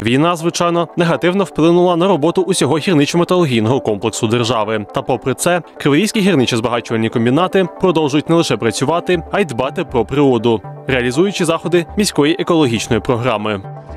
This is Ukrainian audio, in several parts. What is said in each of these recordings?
Війна, звичайно, негативно вплинула на роботу усього гірничо-металургійного комплексу держави. Та попри це, криворізькі гірничо-збагачувальні комбінати продовжують не лише працювати, а й дбати про природу, реалізуючи заходи міської екологічної програми.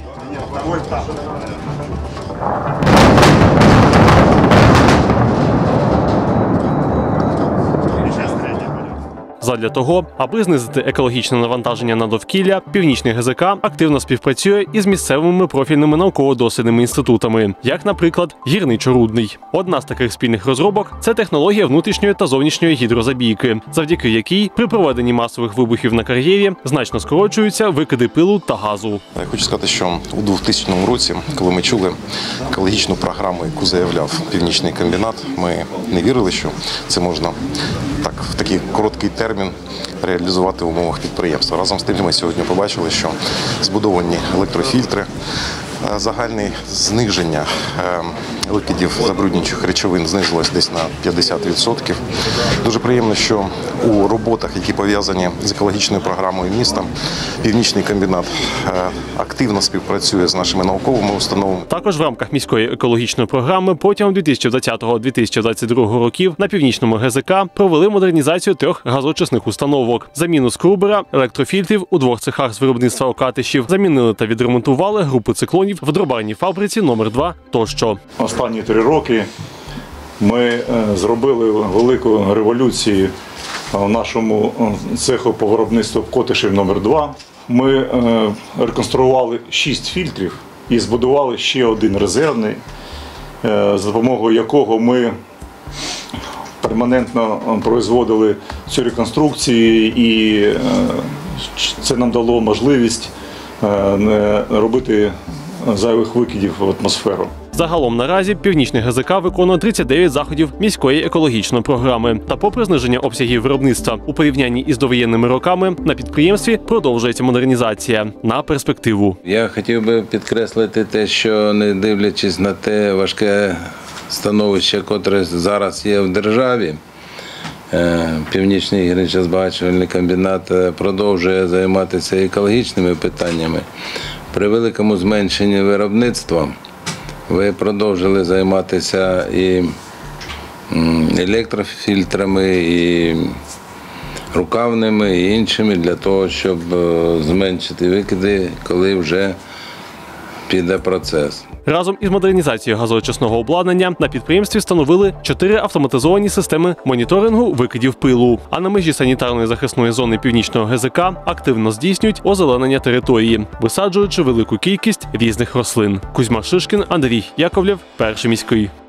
Задля того, аби знизити екологічне навантаження на довкілля, Північний ГЗК активно співпрацює із місцевими профільними науково-дослідними інститутами, як, наприклад, гірничо-рудний. Одна з таких спільних розробок – це технологія внутрішньої та зовнішньої гідрозабійки, завдяки якій при проведенні масових вибухів на кар'єрі значно скорочуються викиди пилу та газу. Я хочу сказати, що у 2000 році, коли ми чули екологічну програму, яку заявляв Північний комбінат, ми не вірили, що це можна в такий короткий термін реалізувати в умовах підприємства. Разом з тим ми сьогодні побачили, що збудовані електрофільтри, загальне зниження викидів забруднюючих речовин знизилось десь на 50%. Дуже приємно, що у роботах, які пов'язані з екологічною програмою міста, Північний комбінат активно співпрацює з нашими науковими установами. Також в рамках міської екологічної програми протягом 2020-2022 років на Північному ГЗК провели модернізацію 3 газоочисних установок, заміну скрубера, електрофільтрів у 2 цехах з виробництва окатишів, замінили та відремонтували групи циклонів в дробарній фабриці номер 2 тощо. Останні 3 роки ми зробили велику революцію в нашому цеху по виробництву окатишів номер 2. Ми реконструювали 6 фільтрів і збудували ще один резервний, за допомогою якого ми перманентно производили цю реконструкцію, і це нам дало можливість не робити зайвих викидів в атмосферу. Загалом наразі Північний ГЗК виконує 39 заходів міської екологічної програми. Та попри зниження обсягів виробництва у порівнянні із довоєнними роками, на підприємстві продовжується модернізація на перспективу. Я хотів би підкреслити те, що не дивлячись на те важке становище, яке зараз є в державі, Північний гірничо-збагачувальний комбінат продовжує займатися екологічними питаннями. При великому зменшенні виробництва ви продовжили займатися і електрофільтрами, і рукавними, і іншими для того, щоб зменшити викиди, коли вже піде процес. Разом із модернізацією газоочисного обладнання на підприємстві встановили 4 автоматизовані системи моніторингу викидів пилу. А на межі санітарної захисної зони Північного ГЗК активно здійснюють озеленення території, висаджуючи велику кількість різних рослин. Кузьма Шишкін, Андрій Яковлєв, Перший міський.